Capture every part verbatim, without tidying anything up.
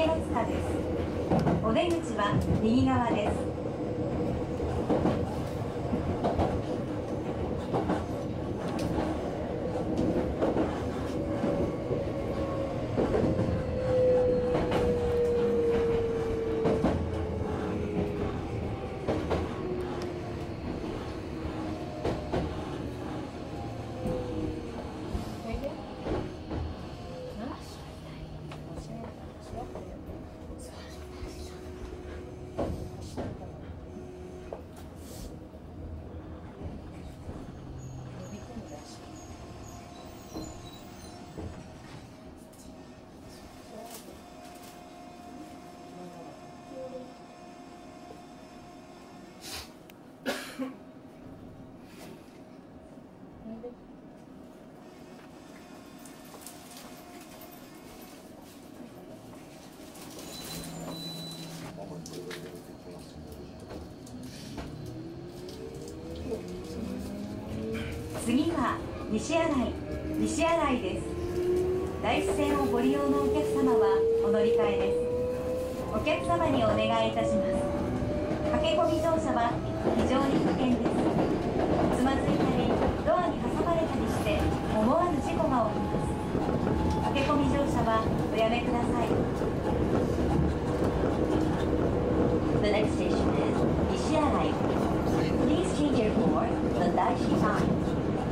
竹の塚です。お出口は右側です。次は西新井西新井です。大師線をご利用のお客様はお乗り換えです。お客様にお願いいたします。駆け込み乗車は非常に危険です。つまずいたりドアに挟まれたりして思わぬ事故が起きます。駆け込み乗車はおやめください。 The next station is Nishiarai. Please change your for the Daishi line.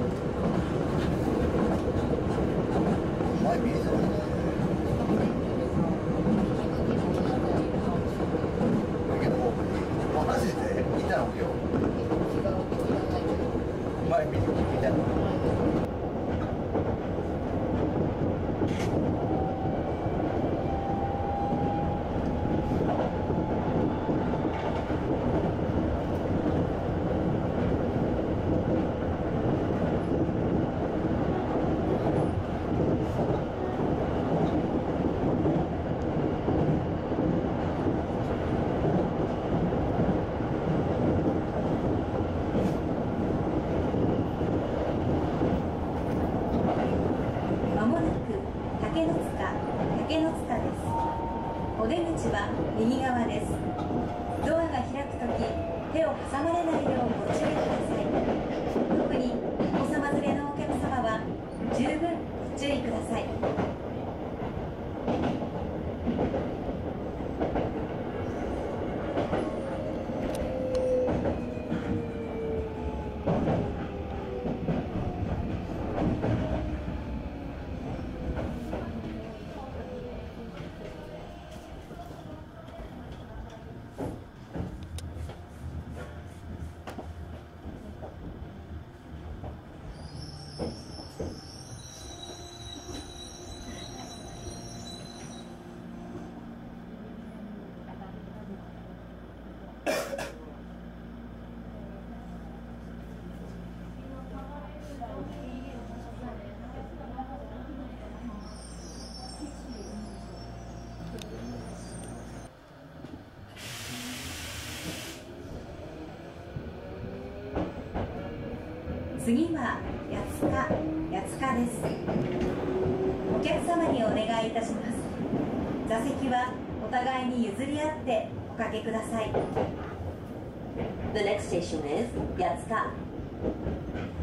前見えたのね。だけどマジでいたの今日。前見見たの。 お出口は右側です。ドアが開くとき、手を挟まれないようご注意ください。特にお子様連れのお客様は十分ご注意ください。次は八塚、八塚です。お客様にお願いいたします。座席はお互いに譲り合っておかけください。 The next station is Yatsuka.